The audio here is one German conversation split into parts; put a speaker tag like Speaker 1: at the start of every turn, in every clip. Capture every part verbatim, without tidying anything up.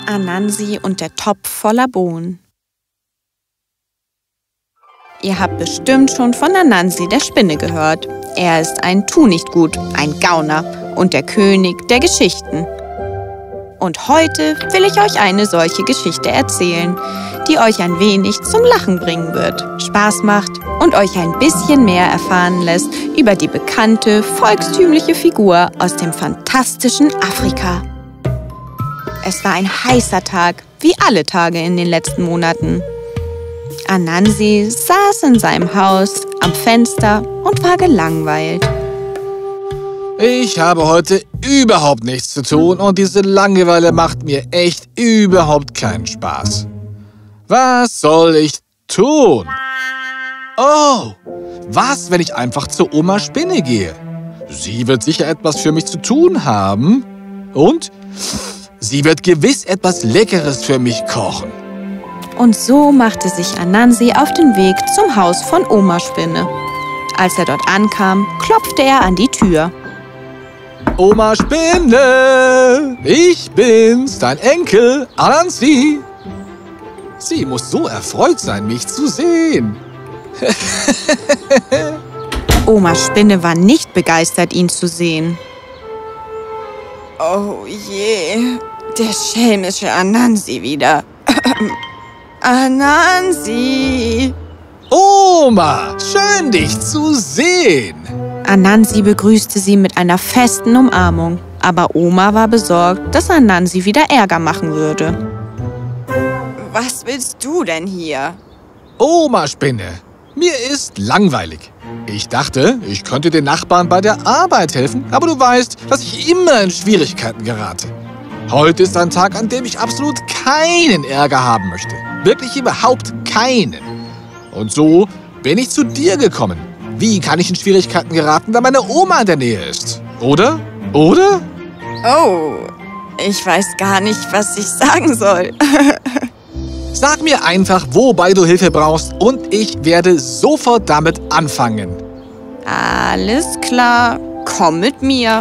Speaker 1: Anansi und der Topf voller Bohnen. Ihr habt bestimmt schon von Anansi der Spinne gehört. Er ist ein Tu-nicht-gut, ein Gauner und der König der Geschichten. Und heute will ich euch eine solche Geschichte erzählen, die euch ein wenig zum Lachen bringen wird, Spaß macht und euch ein bisschen mehr erfahren lässt über die bekannte volkstümliche Figur aus dem fantastischen Afrika. Es war ein heißer Tag, wie alle Tage in den letzten Monaten. Anansi saß in seinem Haus am Fenster und war gelangweilt.
Speaker 2: Ich habe heute überhaupt nichts zu tun und diese Langeweile macht mir echt überhaupt keinen Spaß. Was soll ich tun? Oh, was, wenn ich einfach zur Oma Spinne gehe? Sie wird sicher etwas für mich zu tun haben. Und sie wird gewiss etwas Leckeres für mich kochen.
Speaker 1: Und so machte sich Anansi auf den Weg zum Haus von Oma Spinne. Als er dort ankam, klopfte er an die Tür.
Speaker 2: Oma Spinne, ich bin's, dein Enkel Anansi. Sie muss so erfreut sein, mich zu sehen.
Speaker 1: Oma Spinne war nicht begeistert, ihn zu sehen.
Speaker 3: Oh je, der schelmische Anansi wieder. Anansi!
Speaker 2: Oma, schön dich zu sehen.
Speaker 1: Anansi begrüßte sie mit einer festen Umarmung, aber Oma war besorgt, dass Anansi wieder Ärger machen würde.
Speaker 3: Was willst du denn hier?
Speaker 2: Oma Spinne, mir ist langweilig. Ich dachte, ich könnte den Nachbarn bei der Arbeit helfen, aber du weißt, dass ich immer in Schwierigkeiten gerate. Heute ist ein Tag, an dem ich absolut keinen Ärger haben möchte. Wirklich überhaupt keinen. Und so bin ich zu dir gekommen. Wie kann ich in Schwierigkeiten geraten, da meine Oma in der Nähe ist? Oder? Oder?
Speaker 3: Oh, ich weiß gar nicht, was ich sagen soll.
Speaker 2: Sag mir einfach, wobei du Hilfe brauchst und ich werde sofort damit anfangen.
Speaker 1: Alles klar, komm mit mir.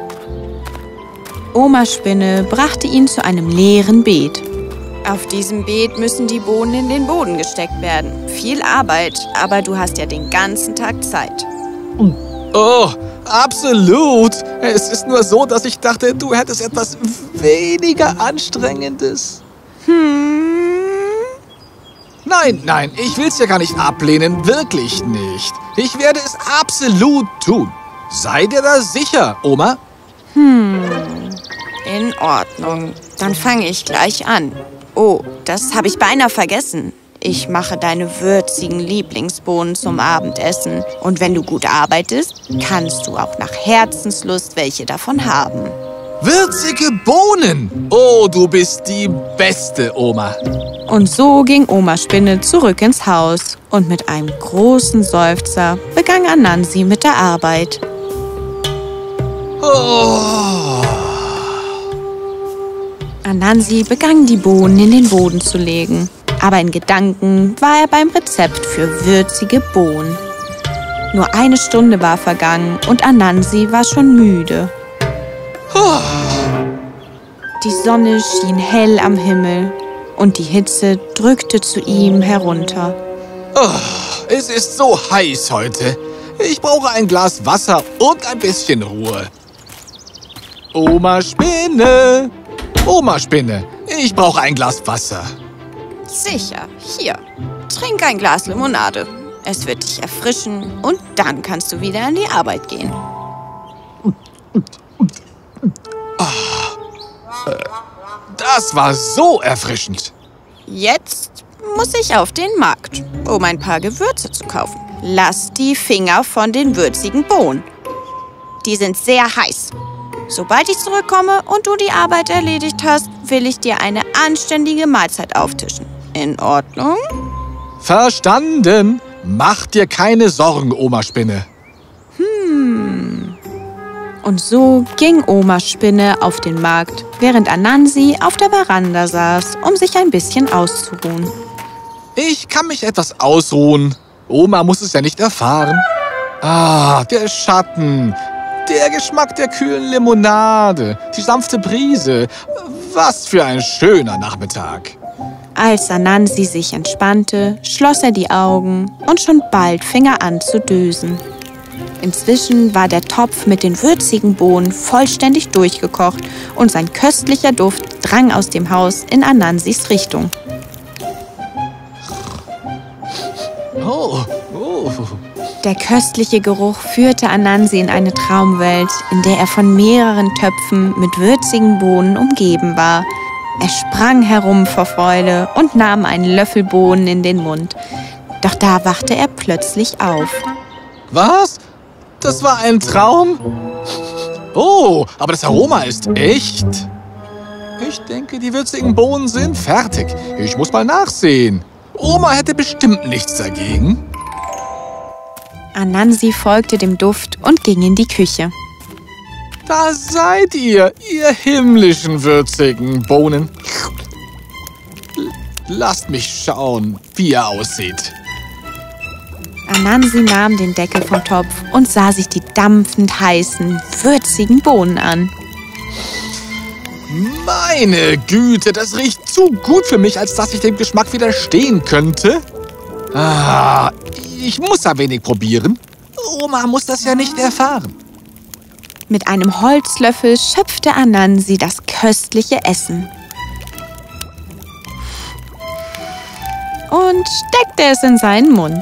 Speaker 1: Oma Spinne brachte ihn zu einem leeren Beet.
Speaker 3: Auf diesem Beet müssen die Bohnen in den Boden gesteckt werden. Viel Arbeit, aber du hast ja den ganzen Tag Zeit.
Speaker 2: Oh, absolut. Es ist nur so, dass ich dachte, du hättest etwas weniger Anstrengendes.
Speaker 1: Hm?
Speaker 2: Nein, nein, ich will's ja gar nicht ablehnen, wirklich nicht. Ich werde es absolut tun. Sei dir da sicher, Oma.
Speaker 3: Hm, in Ordnung. Dann fange ich gleich an. Oh, das habe ich beinahe vergessen. Ich mache deine würzigen Lieblingsbohnen zum Abendessen. Und wenn du gut arbeitest, kannst du auch nach Herzenslust welche davon haben.
Speaker 2: Würzige Bohnen! Oh, du bist die beste Oma.
Speaker 1: Und so ging Oma Spinne zurück ins Haus. Und mit einem großen Seufzer begann Anansi mit der Arbeit.
Speaker 2: Oh.
Speaker 1: Anansi begann, die Bohnen in den Boden zu legen. Aber in Gedanken war er beim Rezept für würzige Bohnen. Nur eine Stunde war vergangen und Anansi war schon müde.
Speaker 2: Oh.
Speaker 1: Die Sonne schien hell am Himmel und die Hitze drückte zu ihm herunter.
Speaker 2: Oh, es ist so heiß heute. Ich brauche ein Glas Wasser und ein bisschen Ruhe. Oma Spinne! Oma Spinne, ich brauche ein Glas Wasser.
Speaker 3: Sicher, hier. Trink ein Glas Limonade. Es wird dich erfrischen und dann kannst du wieder an die Arbeit gehen.
Speaker 2: Das war so erfrischend.
Speaker 3: Jetzt muss ich auf den Markt, um ein paar Gewürze zu kaufen. Lass die Finger von den würzigen Bohnen. Die sind sehr heiß. Sobald ich zurückkomme und du die Arbeit erledigt hast, will ich dir eine anständige Mahlzeit auftischen. In Ordnung?
Speaker 2: Verstanden. Mach dir keine Sorgen, Oma Spinne.
Speaker 1: Hm. Und so ging Oma Spinne auf den Markt, während Anansi auf der Veranda saß, um sich ein bisschen auszuruhen.
Speaker 2: Ich kann mich etwas ausruhen. Oma muss es ja nicht erfahren. Ah, der Schatten. Der Geschmack der kühlen Limonade. Die sanfte Brise. Was für ein schöner Nachmittag.
Speaker 1: Als Anansi sich entspannte, schloss er die Augen und schon bald fing er an zu dösen. Inzwischen war der Topf mit den würzigen Bohnen vollständig durchgekocht und sein köstlicher Duft drang aus dem Haus in Anansis Richtung.
Speaker 2: Oh, oh.
Speaker 1: Der köstliche Geruch führte Anansi in eine Traumwelt, in der er von mehreren Töpfen mit würzigen Bohnen umgeben war. Er sprang herum vor Freude und nahm einen Löffel Bohnen in den Mund. Doch da wachte er plötzlich auf.
Speaker 2: Was? Das war ein Traum? Oh, aber das Aroma ist echt. Ich denke, die würzigen Bohnen sind fertig. Ich muss mal nachsehen. Oma hätte bestimmt nichts dagegen.
Speaker 1: Anansi folgte dem Duft und ging in die Küche.
Speaker 2: Da seid ihr, ihr himmlischen würzigen Bohnen. Lasst mich schauen, wie ihr aussieht.
Speaker 1: Anansi nahm den Deckel vom Topf und sah sich die dampfend heißen, würzigen Bohnen an.
Speaker 2: Meine Güte, das riecht zu gut für mich, als dass ich dem Geschmack widerstehen könnte. Ah, ich muss ein wenig probieren. Oma muss das ja nicht erfahren.
Speaker 1: Mit einem Holzlöffel schöpfte Anansi das köstliche Essen und steckte es in seinen Mund.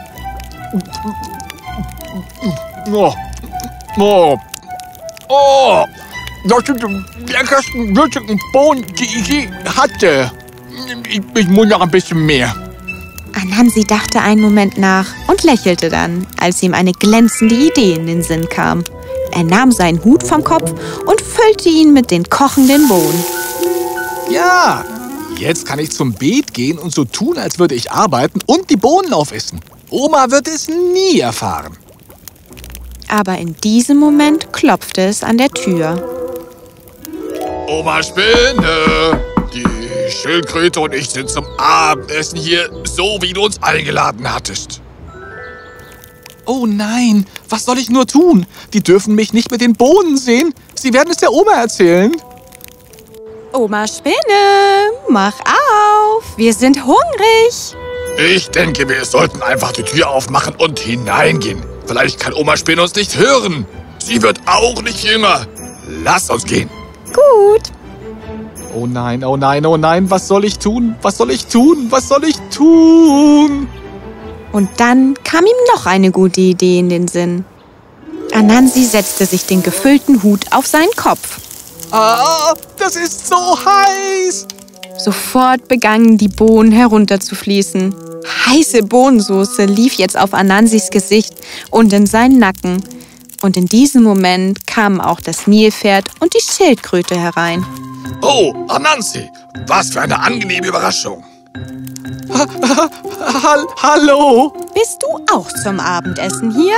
Speaker 2: Oh, oh, oh, das sind die leckersten würzigen Bohnen, die ich je hatte. Ich, ich muss noch ein bisschen mehr.
Speaker 1: Anansi dachte einen Moment nach und lächelte dann, als ihm eine glänzende Idee in den Sinn kam. Er nahm seinen Hut vom Kopf und füllte ihn mit den kochenden Bohnen.
Speaker 2: Ja, jetzt kann ich zum Beet gehen und so tun, als würde ich arbeiten und die Bohnen aufessen. Oma wird es nie erfahren.
Speaker 1: Aber in diesem Moment klopfte es an der Tür.
Speaker 2: Oma Spinne, die Schildkröte und ich sind zum Abendessen hier, so wie du uns eingeladen hattest. Oh nein, was soll ich nur tun? Die dürfen mich nicht mit den Bohnen sehen. Sie werden es der Oma erzählen.
Speaker 1: Oma Spinne, mach auf, wir sind hungrig.
Speaker 2: Ich denke, wir sollten einfach die Tür aufmachen und hineingehen. Vielleicht kann Oma Spinne uns nicht hören. Sie wird auch nicht jünger. Lass uns gehen.
Speaker 1: Gut.
Speaker 2: Oh nein, oh nein, oh nein, was soll ich tun? Was soll ich tun? Was soll ich tun?
Speaker 1: Und dann kam ihm noch eine gute Idee in den Sinn. Anansi setzte sich den gefüllten Hut auf seinen Kopf.
Speaker 2: Ah, das ist so heiß!
Speaker 1: Sofort begannen die Bohnen herunterzufließen. Heiße Bohnensoße lief jetzt auf Anansis Gesicht und in seinen Nacken. Und in diesem Moment kamen auch das Nilpferd und die Schildkröte herein.
Speaker 2: Oh, Anansi, was für eine angenehme Überraschung. Ha, ha, ha, hallo?
Speaker 1: Bist du auch zum Abendessen hier?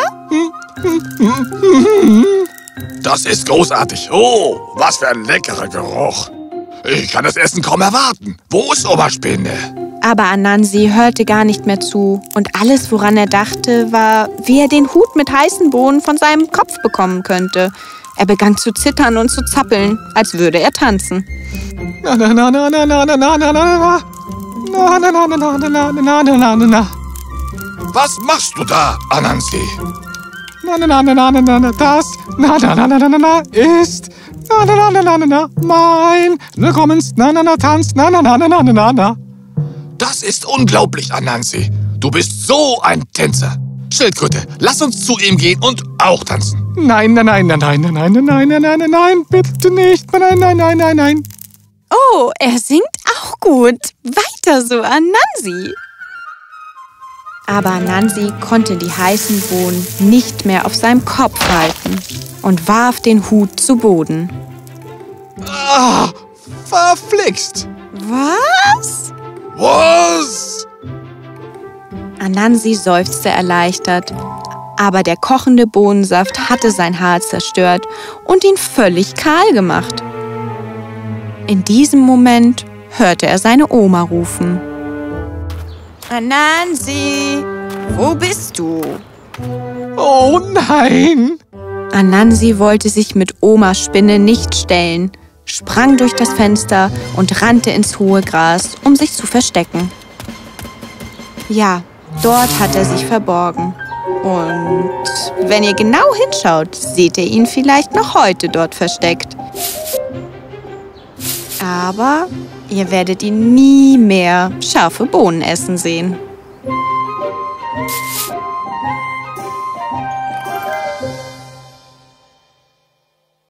Speaker 2: Das ist großartig. Oh, was für ein leckerer Geruch. Ich kann das Essen kaum erwarten. Wo ist Oma Spinne?
Speaker 1: Aber Anansi hörte gar nicht mehr zu. Und alles, woran er dachte, war, wie er den Hut mit heißen Bohnen von seinem Kopf bekommen könnte. Er begann zu zittern und zu zappeln, als würde er tanzen.
Speaker 2: Na, na, na, na, na, na, na, na, na, na. Na, na, na, na, na, na, na, na, na, na. Was machst du da, Anansi? Na, na, na, na, na, na, na, das, na, na, na, na, na, na, na, ist, na, na, na, na, na, na, mein, willkommens, na, na, na, Tanz, na, na, na, na, na, na, na. Das ist unglaublich, Anansi. Du bist so ein Tänzer. Schildkröte, lass uns zu ihm gehen und auch tanzen. Nein, nein, nein, nein, nein, nein, nein, nein, nein, nein, nein, nein, bitte nicht. Nein, nein, nein, nein, nein.
Speaker 1: Oh, er singt auch gut. Weiter so, Anansi. Aber Anansi konnte die heißen Bohnen nicht mehr auf seinem Kopf halten und warf den Hut zu Boden.
Speaker 2: Ah, verflixt.
Speaker 1: Was?
Speaker 2: Was?
Speaker 1: Anansi seufzte erleichtert, aber der kochende Bohnensaft hatte sein Haar zerstört und ihn völlig kahl gemacht. In diesem Moment hörte er seine Oma rufen. Anansi, wo bist du?
Speaker 2: Oh nein!
Speaker 1: Anansi wollte sich mit Oma Spinne nicht stellen, sprang durch das Fenster und rannte ins hohe Gras, um sich zu verstecken. Ja, dort hat er sich verborgen. Und wenn ihr genau hinschaut, seht ihr ihn vielleicht noch heute dort versteckt. Aber ihr werdet ihn nie mehr scharfe Bohnen essen sehen.